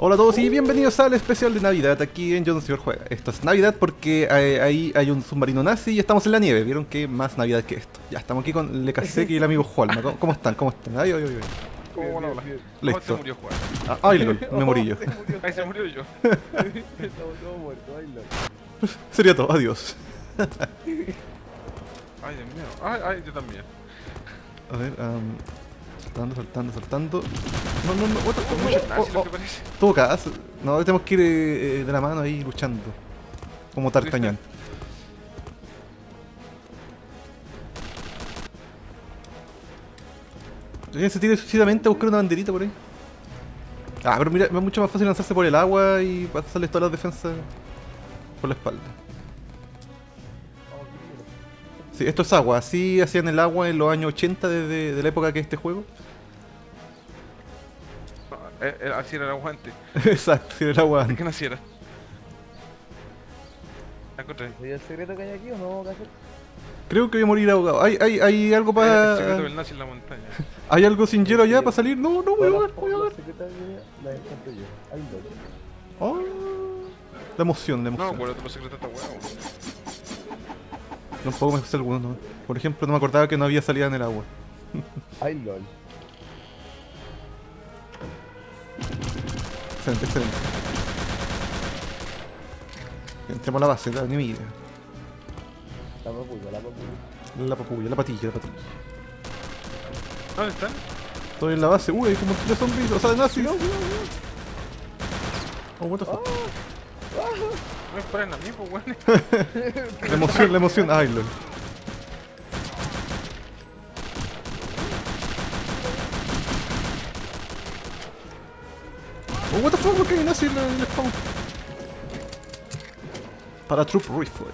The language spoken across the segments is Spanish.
Hola a todos y bienvenidos al especial de Navidad aquí en Jon Señor Juega. Esto es Navidad porque ahí hay un submarino nazi y estamos en la nieve. ¿Vieron qué más Navidad que esto? Ya, estamos aquí con Lekaseki y el amigo Juanma. ¿Cómo están? ¿Cómo están? Ay, ay, ay, ay. ¿Cómo Bien, hola? bien. ¿Cómo se Listo. murió Juan? Ay, lol, me morí yo. Se murió. Ahí se murió yo. Estamos todos muertos, ay, loco. Sería todo, adiós. Ay, Dios mío. Ay, yo también. A ver, saltando. No, what the fuck, Muchos nazis, oh, lo oh. que parece. Todo caso. No, tenemos que ir de la mano ahí luchando. Como Tartañán. Se tira suicidamente a buscar una banderita por ahí. Ah, pero mira, es mucho más fácil lanzarse por el agua y pasarles todas las defensas por la espalda. Sí, esto es agua. Así hacían el agua en los años 80 de la época que es este juego. Así era el aguante. Exacto, sí, el agua. ¿De qué naciera? La encontré. ¿Sabía el secreto que hay aquí o no, Café? Creo que voy a morir ahogado. ¿Hay algo El secreto para...? del nazi en la montaña. ¿Hay algo sin hielo allá para salir? No, voy a ahogar, voy a ahogar. La secreta que la encontré yo. Ay, loco. Oh, la emoción. No, bueno, otro secreto está huevo. Tampoco me gusta alguno, no. Por ejemplo, no me acordaba que no había salida en el agua. Ay, lol. Excelente. Entremos a la base, la enemiga. La papulla. La patilla. ¿Dónde están? Estoy en la base. Uy, hay como un montón de zombies. O sea, de nazis. Oh, what the fuck. No me esperan a mí, pues bueno. La emoción. Ay, lol. Oh, what the fuck, ¿por qué hay nazis en el spawn? Paratroop Rifle.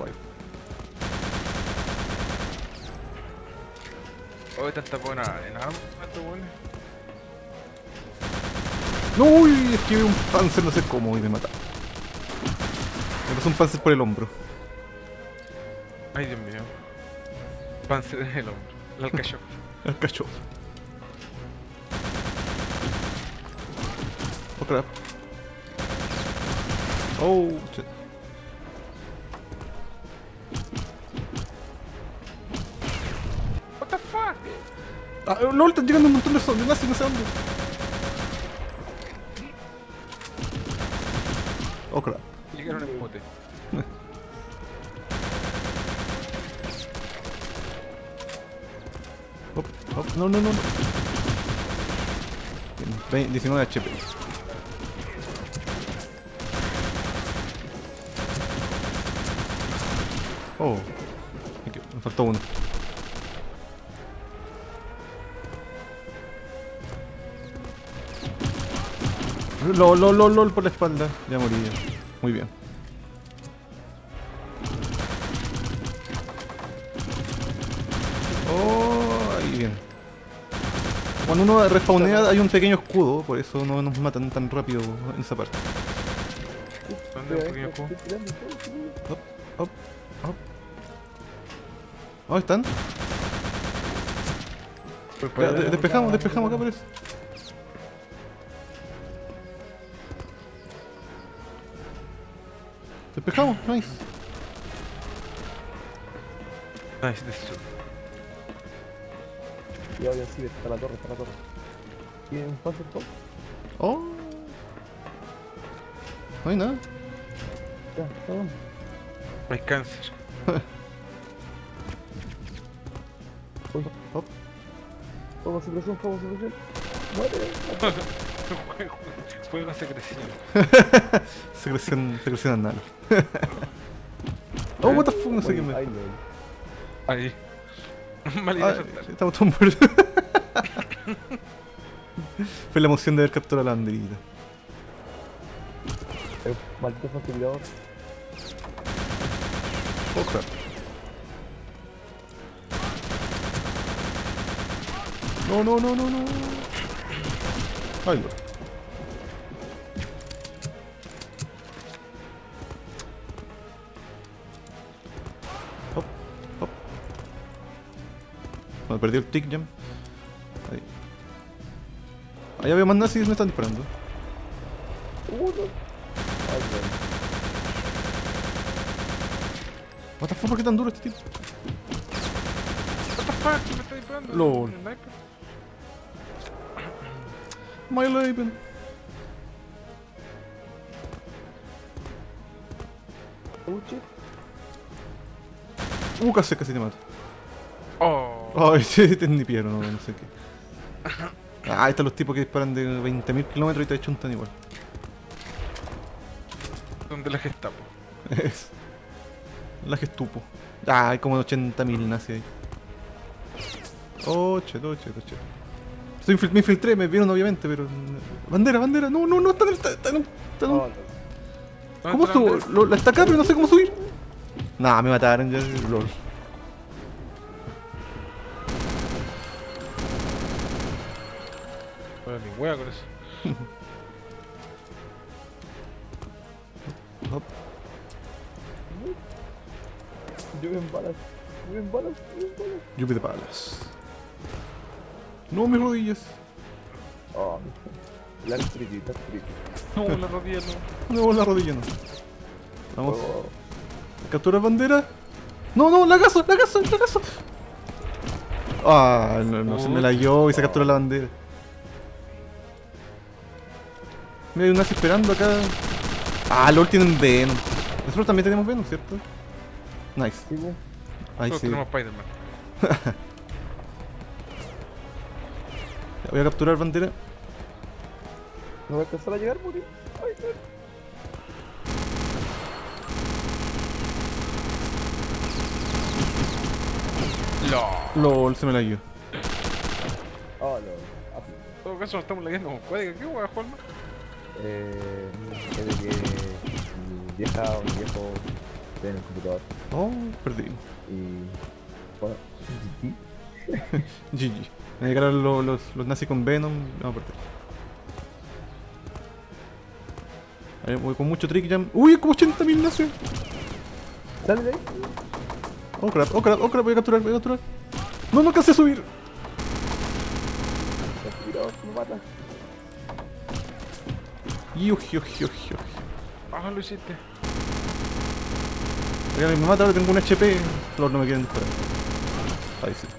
Hoy tanta buena en armas, estos buenos. No, uy, esquivé un panzer, no sé cómo, y me mata. Me pasó un panzer por el hombro. Ay, Dios mío. Panzer en el hombro. El alcachofa. El cacho. Oh, crap. Oh, shit. What the fuck? Ah, LOL, están llegando un montón de zombies, nazis, no sé dónde. Oh, crap. Llegaron en bote. No. 19 HP. Oh, me faltó uno. LOL por la espalda. Ya morí ya. Muy bien. Oh, ahí bien. Cuando uno respawnea hay un pequeño escudo, por eso no nos matan tan rápido en esa parte. ¿Dónde un pequeño cubo? Estoy tirando todo, Hop. ¿Dónde están? Ya, despejamos acá por eso. Despejamos, nice. Nice, this Ya, sí, está la torre. ¿Tiene un paso top? Oh. No hay nada. Ya, todo. hay cáncer. Hop. Fuego supresión. Muere. Fuego secreción. Secreción anal. Oh, what the fuck, no sé qué me... Ay, lol. Ahí. Mal idea Ah, saltar. estamos todos muertos. Fue la emoción de haber capturado la banderita. Maldito facilitador. Oh, crap. No. Ay, no. Hop. Me perdí el tick jump. Ahí. Allá veo más nazis, me están disparando. puto. Ay, bueno. What the fuck, ¿por qué tan duro este tipo? What the fuck, ¿qué me está disparando? LOL. ¿El sniper? My Leben. Uchi. Casi te mato. Oh. Ay, sí, este es ni piedra, no sé qué. Ah, ahí están los tipos que disparan de 20.000 kilómetros y te chuntan igual. ¿Dónde la Gestapo? Es. La gestupo. Ah, hay como 80.000 nazis ahí. Oh, cheto. Me infiltré, me vieron obviamente, pero. Bandera, no, está en Oh, no. ¿Cómo subo? Está acá, pero no sé cómo subir. Nah, me mataron ya, lol. Bueno, mi wea con eso. Hop. Llueven balas. Lluvia de balas. No, mis rodillas. Oh, la estrellita. No, la rodilla no. No, la rodilla no. Vamos. Oh, Captura bandera. No, la gaso. Ah, no se me la dio y se captura la bandera. Mira, hay un nazi esperando acá. Ah, LOL tienen Venom. Nosotros también tenemos Venom, ¿cierto? Nice. sí, pues. Ahí Todos sí. tenemos Spider-Man. Voy a capturar bandera. No va a alcanzar a llegar, morir. Ay, no. LOL, se me la dio. Oh, no. Así. En todo caso, nos estamos leyendo con código. ¿Qué wea, Juanma? Es de que mi vieja o mi viejo ven el computador Oh, perdí. y. Bueno, sí. GG. Me llegaron los nazis con Venom. Vamos a perder. A ver, voy con mucho trick jam. Uy, como 80.000 nazis. Sale de ahí. Oh crap, voy a capturar. No alcancé a subir. Está tirado, me mata. Ah, lo hiciste. Oiga, me mata, ahora tengo un HP. Los no me quieren disparar. Ahí sí.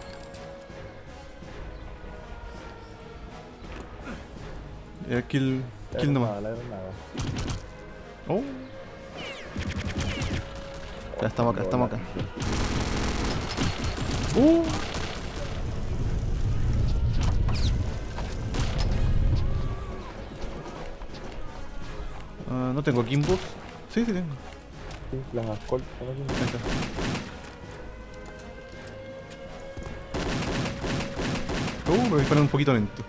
Ya, kill nomás. La granada. Oh. Ya estamos acá. No tengo gimbals. Sí tengo. Sí, las Ascol. Ahí está. Me disparan un poquito lento.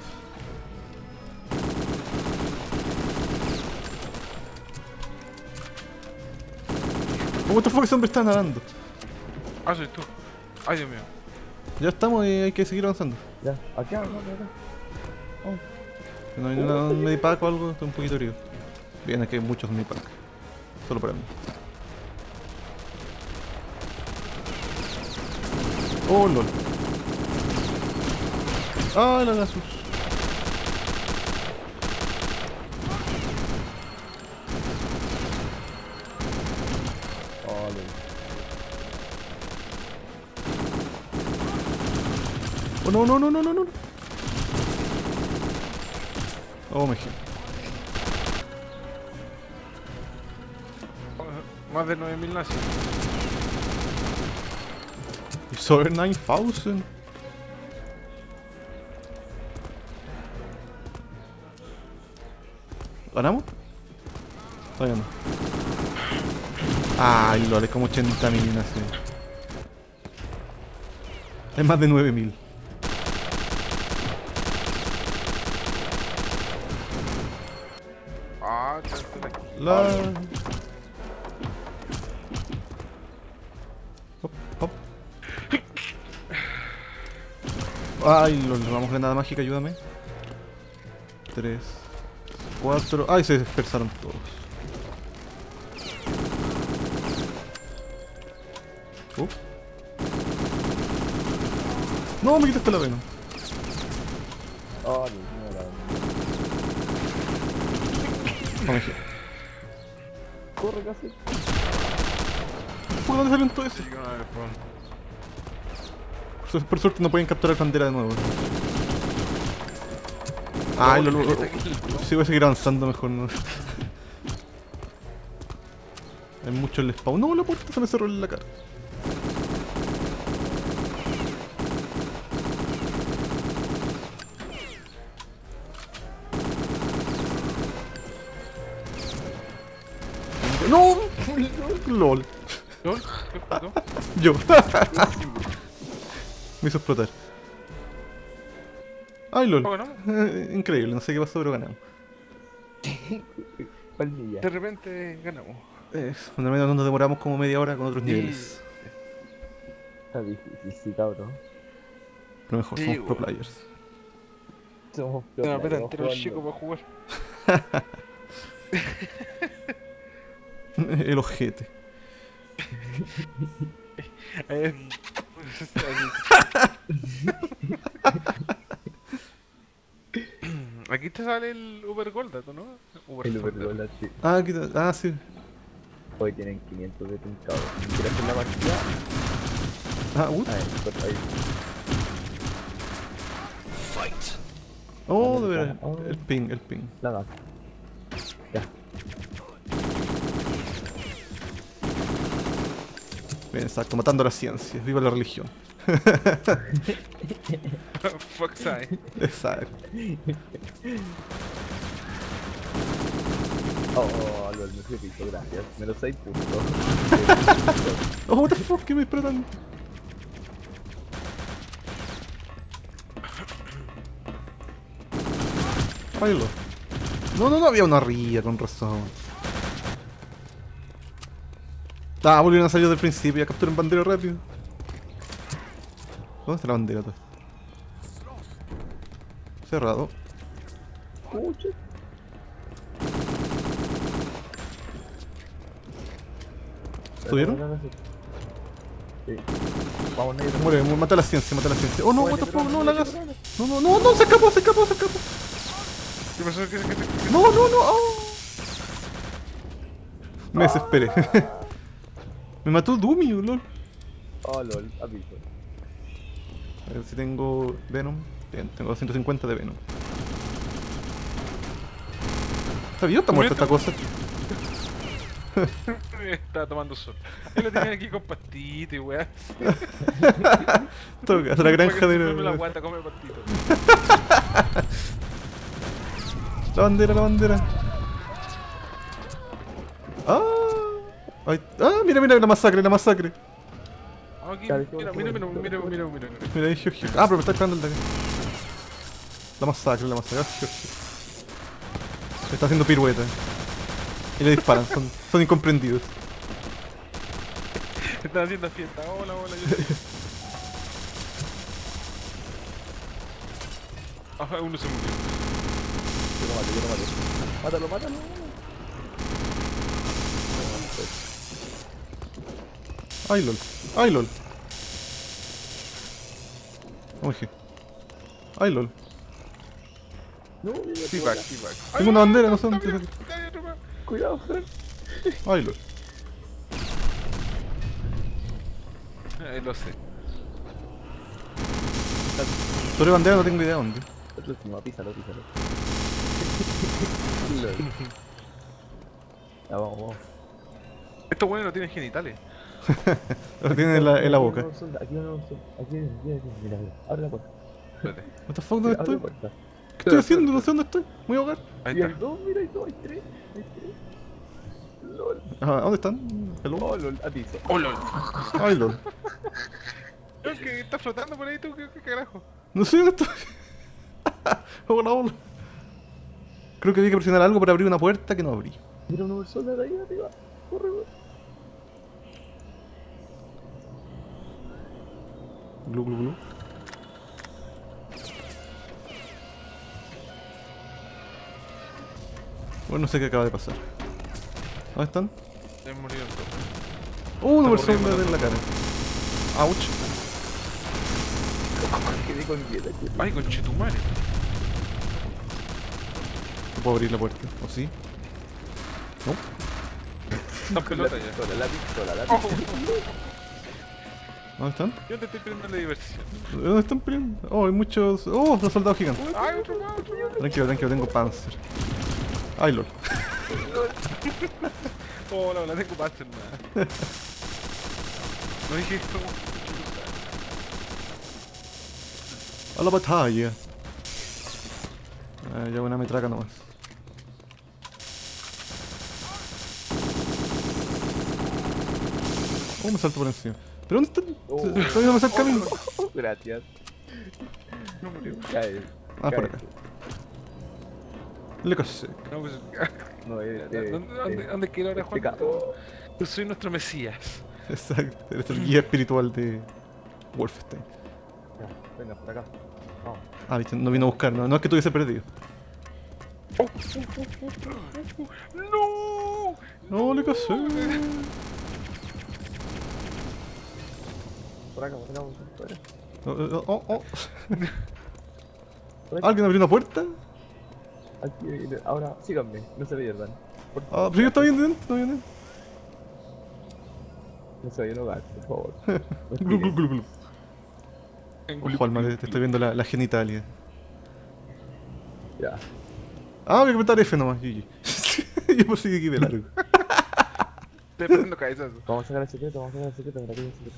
What the fuck, ese hombre está nadando. Ah, soy tú. Ay, Dios mío. Ya estamos y hay que seguir avanzando. Ya, acá. No hay un medipack o algo, estoy un poquito herido. Bien, aquí hay muchos medipack. Solo para mí. Oh, lol. Ah, la Gasus. Oh, Oh, no. Oh, me giro. Más de 9.000 nazis. It's over 9,000. ¿Ganamos? Todavía no. Ay, lol, es como 80.000 así. Es más de 9.000. Ah, cállate aquí. La... Hop. Ay, lol, vamos granada mágica, ayúdame. 3, 4... Ay, se dispersaron todos. No, me quitaste la vena. Dios mío, No me gira. Corre casi. ¿Por dónde salen todo eso? Sí, que no me respondo. Por suerte no pueden capturar bandera de nuevo. Ay, lo sí, voy a seguir avanzando mejor, ¿no? Hay mucho el spawn. No, la puerta se me cerró en la cara. ¡No! ¡Lol! ¿Lol? ¿Qué pasó? Yo. Me hizo explotar. ¡Ay, lol! ¿No ganamos? Increíble, no sé qué pasó, pero ganamos. Palmilla. De repente ganamos. Fundamentalmente nos demoramos como media hora con otros Sí. niveles. Está difícil, sí, cabrón. Pero mejor, Sí, somos pro bueno. players. Somos Se me aprieta players, entero el jugando. chico para jugar. El ojete. Aquí te sale el Uber Gold, ¿no? El Gold. Ubergola, sí. Ah, aquí sí. Hoy tienen 500 de pincado. ¿Quieres hacer la partida? Ah, Pues ahí. Oh, de veras. El ping. La das. Ya. Bien, exacto, matando a la ciencia. Viva la religión. Fuck side. Exacto. Oh, LOL, me fui piso, gracias. Menos 6 puntos. Oh, what the fuck, que me disparan. Ay, lo. No, había una ría, con razón. Ah, volvieron a salir del principio, ya capturen bandera rápido. ¿Dónde está la bandera? Todo? Cerrado. Pucha. ¿Subieron? Sí. Vamos, negro. Muere, mata a la ciencia, Oh no, what the fuck, no la hagas. No, se escapó. ¿Qué pasó? ¿Qué? No. Oh. Me desesperé. Me mató Dumi, lol. Oh, LOL, aviso. A ver si tengo Venom. Bien, tengo 250 de Venom. ¿Está viva o está muerta esta cosa? Estaba tomando sol. Yo lo tenía aquí con pastito y weá. Toca, la granja de... Me la guata, come pastito. La bandera. Mira, la masacre. Aquí, Dale, mira. Mira ahí, Gio. Ah, pero me está esperando el de acá. La masacre. Gio. Está haciendo pirueta. Y le disparan, son incomprendidos. Están haciendo fiesta. Hola, yo soy. Ajá, uno se murió. Yo lo mato. Mátalo. Ay, lol. Oye. Ay, lol. No, mira, Feedback. Tengo una bandera, no sé dónde está. cuidado, Fran. Ay, lol. Lo sé. Sobre bandera no tengo idea dónde. El último, písalo. LOL. Ya, vamos. Estos buenos no tienen genitales. Lo tiene en la boca. Aquí no Aquí, mira. Abre la puerta. Espérate. What the fuck, ¿dónde Abre la estoy? puerta. ¿Qué estoy haciendo? No sé dónde estoy. Voy a ahogar. Ahí Y hay está. 2, mira, hay 2, hay 3. LOL. Ajá, ¿dónde están? Hello. Oh, LOL, aviso. Oh, lol. Ay, lol. ¿Qué está flotando por ahí tú? ¿Qué carajo? No sé dónde estoy. Hola. Creo que había que presionar algo para abrir una puerta que no abrí. Mira una persona de ahí arriba. Corre, weón. Glu. Bueno, no sé qué acaba de pasar. ¿Dónde están? Se murieron todos. Una Está persona corriendo. en la cara. Ouch. Quedé con dieta, Ay, conchetumare. No puedo abrir la puerta. ¿O sí? No. Están Con la pelotas ya. pistola, la pistola, la Oh, pistola. ¿Dónde están? yo te estoy pidiendo la diversión. ¿Dónde están peleando? Oh, hay muchos. Oh, los soldados gigantes. Ay, otro más, otro más. Tranquilo, tranquilo, tengo panzer. Ay, lol. Oh, la tengo panzer, nada. No dije esto. A la batalla. Ya una metraca nomás. Oh, me salto por encima. ¿Pero dónde están? Todavía no me sale el camino. Gracias. No murió. Cae. Ah, por cae. acá. Le casé. No, pues, No, ¿Dónde quiero ahora, Juan? pecado. Yo soy nuestro mesías. Exacto, eres el guía espiritual de Wolfenstein. Ya, venga, por acá. Vamos. Ah, viste, no vino a buscar, no es que estuviese perdido. ¡No! No, le casé. Por acá, por acá. Oh. Por acá. ¿Alguien abrió una puerta? Aquí, ahora síganme, no se pierdan. Por Ah, favor. pero yo estaba bien dentro, no bien dentro. No se vayan a hogar, por favor. No Glu, glu, esperen. glu, glu. Ojo, Alma, te estoy viendo la genitalia. Ya. Ah, voy a apretar F nomás, GG. Yo por seguir aquí de largo. Estoy perdiendo cabezazo. Vamos a sacar el secreto, vamos a sacar el secreto, mira, aquí hay un secreto.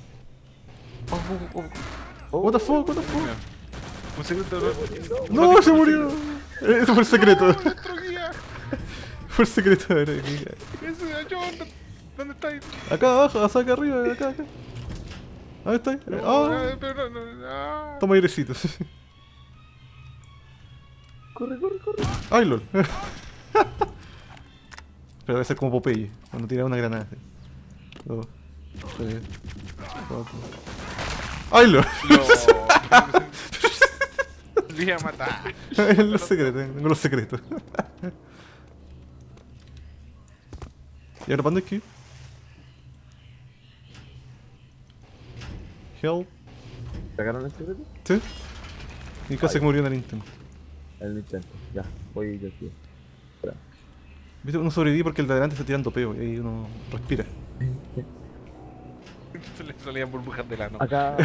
What the fuck, what the fuck. Un secreto. No, se murió. Ese fue el secreto. ¡No, nuestro guía! Fue el secreto. Ese, yo, ¿dónde estáis? Acá abajo, acá arriba, acá. Ahí está. Ah, Pero no. toma airecitos. Corre, corre, corre. Ay, lol. Pero debe ser como Popeye, cuando tira una granada. 2, 3, 4. ¡Ay, lol! No. Voy a matar. Los secretos, tengo los secretos. ¿Y ahora para dónde hay que ir? Help. ¿Sacaron el secreto? ¿Sí? Y casi Ay. que murió en el intento. En el intento. Ya, voy yo aquí. Espera. ¿Viste? Uno sobrevive porque el de adelante está tirando peo y ahí uno respira. Se le salían burbujas de lano. Acá.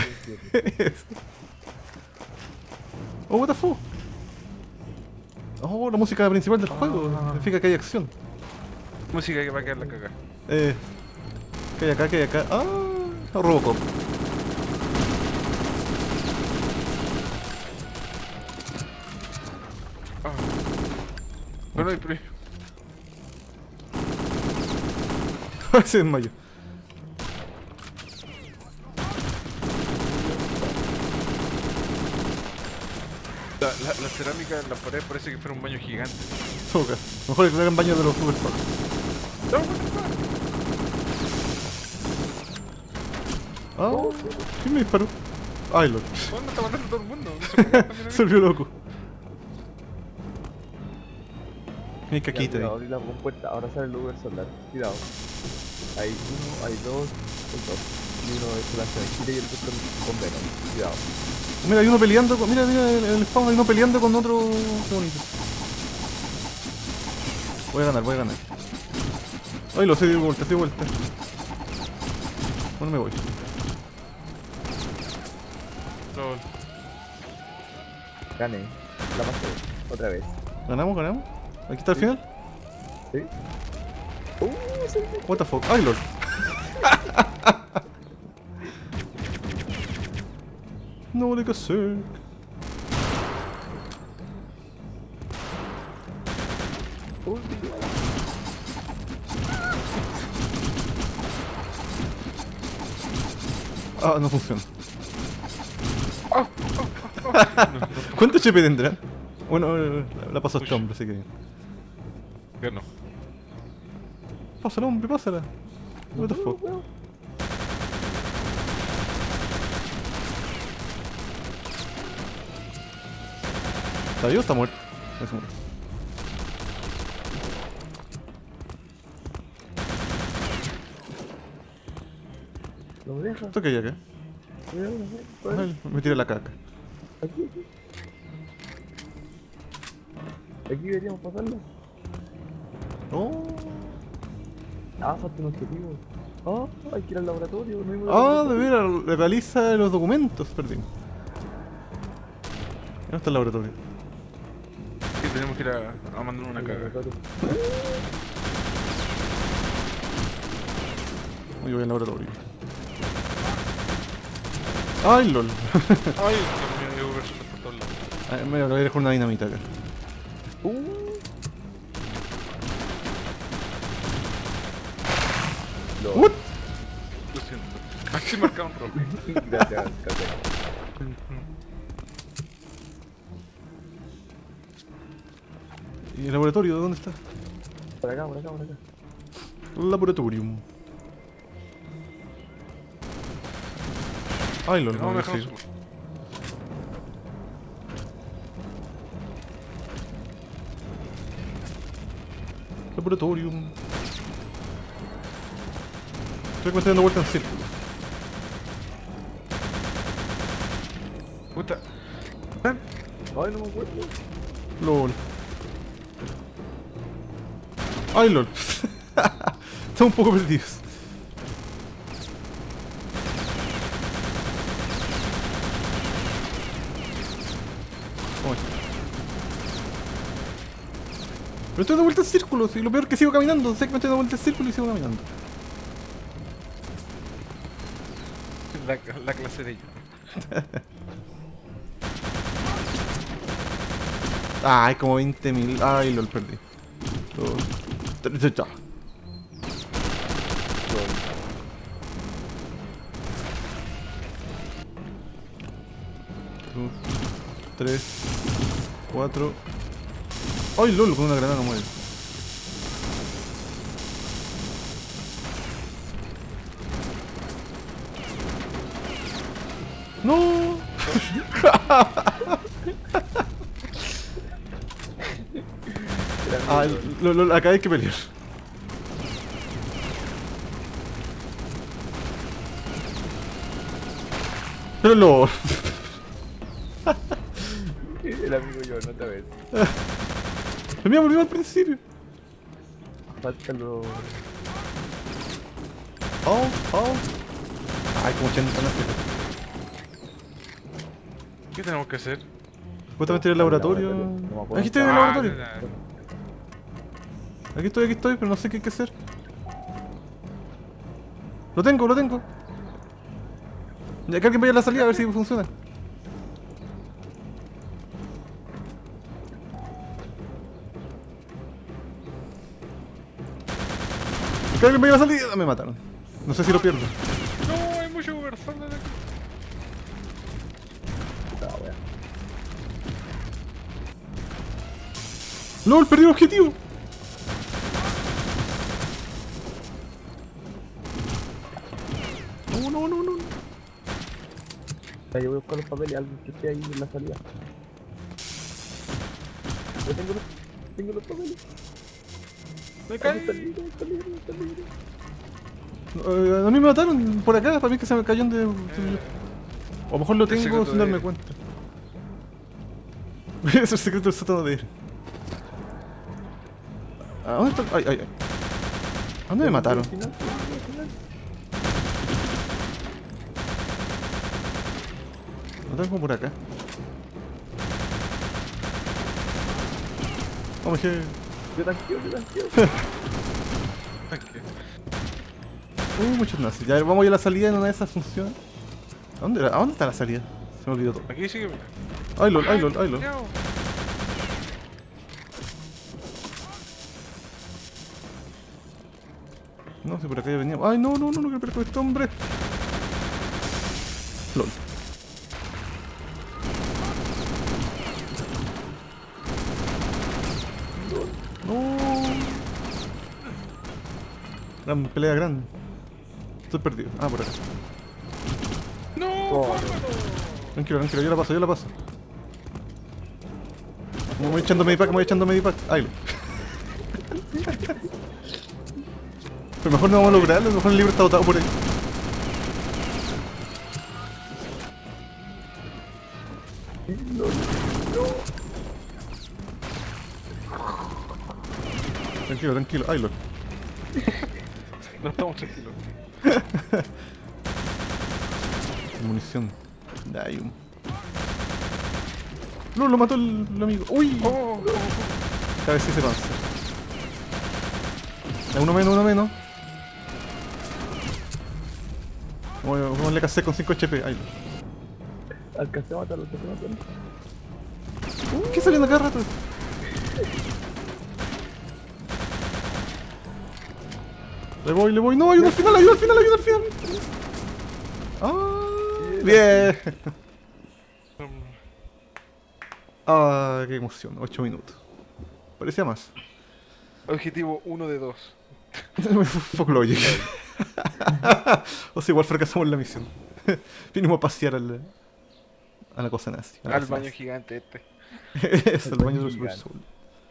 Oh, what the fuck. Oh, la música principal del juego. Significa que hay acción. Música que va a quedar la caga. ¿Qué hay acá? ¿Qué hay acá? Ah, Robocop. Ah. Bueno, pero. Se desmayó. La cerámica en la pared parece que fuera un baño gigante. Toca. Mejor que se hagan baño de los super fuck. No, what the fuck? Ah, ¿quién me disparó? Ay, loco. ¿Cuándo está matando a todo el mundo? No sé por qué también a Se mí. volvió loco. Mi Ya, caquita cuidado, ahí. abrí la compuerta. Ahora sale el Uber Solar. Cuidado. Hay uno, hay dos, hay dos. Y uno es la Chile y el otro con Venom. Cuidado. Mira, hay uno peleando con. Mira, el spawn, hay uno peleando con otro. Qué bonito. Voy a ganar, voy a ganar. Ay, lo sé, de vuelta, de vuelta. Bueno, me voy. Lol. Gané. La pasé. Otra vez. ¿Ganamos, ganamos? ¿Aquí está el final? ¿Sí? Sí. What the fuck? Ay, lol. No le casé. Ah, no funciona. ¿Cuánto HP tendrá? Bueno, la pasó este hombre, así que. Yo no. Pásala, hombre, pásala. What the fuck? ¿Está vivo o está muerto? No se murió. No me deja. ¿Esto qué hay acá? Ay, me tira la caca. Aquí, aquí. Aquí deberíamos pasarlo. Oh. Ah, falta un objetivo. Oh, hay que ir al laboratorio. No hay Ah, de veras, realiza los documentos, perdimos. ¿Dónde está el laboratorio? Sí, tenemos que ir a mandar una caga. Uy, voy al laboratorio. Ay, lol. Ay, Dios mío, llevo personas por todos lados. Ay, me voy a dejar una dinamita acá. Lo... What? Lo siento. Aquí marcado un rojo. Gracias, gracias. ¿Y el laboratorio? ¿Dónde está? Por acá, por acá, por acá. El laboratorium. Ay, lol, No, no me me dejaron sí. subir. Laboratorium. Estoy dando vuelta en círculo. Puta. Ay, no me acuerdo. LOL. Ay, lol. Estamos un poco perdidos. ¿Cómo es? Me estoy dando vuelta en círculo, y lo peor es que sigo caminando. Sé que me estoy dando vuelta en círculo y sigo caminando. La clase de ellos. Ah, hay como 20.000. Ay, lol, perdí. 2, 3, ya. 3, 4. ¡Ay, lol! Con una granada no muere. ¡No! Ah, acá hay que pelear. Pero no. El amigo yo, no te ves. El mío volvió al principio. Falta lo... Oh. Ay, como 80 naces. ¿Qué tenemos que hacer? Justamente en el laboratorio. No me acuerdo. Aquí estoy en el Ah, laboratorio. ya. Aquí estoy, pero no sé qué hay que hacer. Lo tengo. Ya que alguien vaya a la salida a ver si funciona. Que alguien vaya a la salida. Me mataron. No sé si lo pierdo. No, hay mucho Uberfan de aquí. Puta wea. ¡LOL! ¡Perdí el objetivo! No. Ya, yo voy a buscar los papeles, alguien que esté ahí en la salida. Yo tengo los papeles. Me Está caí. libre, está libre, está libre. A mí me mataron por acá, para mí que se me cayó de... O a lo mejor lo El tengo secreto sin darme de- cuenta. Ese es el secreto del sótano de él. ¿A dónde está? Ay. ¿A dónde me mataron? Al final, al final. Lo tengo por acá. Vamos, que... Yo tanqueo. muchos nazis. Ya vamos a ir a la salida en una de esas funciona. ¿A dónde está la salida? Se me olvidó todo. Aquí sigue. Ay, lol. Chao. No sé, por acá ya veníamos. Ay, no quiero pelear con este hombre. LOL. No. Gran pelea grande. Estoy perdido. Ah, por acá. No, Oh, bárbaro. Tranquilo, yo la paso. Me voy echando medipack. Ay, pero mejor no vamos a lograrlo, a lo mejor el libro está botado por ahí. Tranquilo. Ay, lol. No estamos tranquilos. Munición. Ya hay un. No, lo mató el amigo. ¡Uy! Oh, Cada vez sí se panza. Uno menos, uno menos. ¿Cómo le casé con 5 HP? Ahí. Alcancé a matarlo, alcancé a matarlo. ¿Qué saliendo cada rato? Le voy. No, ayuda al final, ayuda al final, ayuda al final. Ah, bien. Ah, qué emoción. 8 minutos. Parecía más. objetivo 1 de 2. Fuck logic. O sea, igual fracasamos la misión. Vinimos a pasear a la cosa nazi. Al baño gigante este. Es el baño de los Super Soul.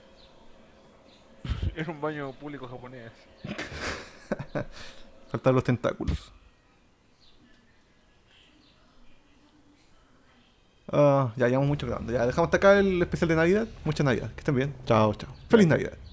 Era un baño público japonés. Faltaban los tentáculos. Ya llevamos mucho grabando. Ya dejamos hasta acá el especial de Navidad. Mucha Navidad. Que estén bien. Chao, chao. Feliz Navidad.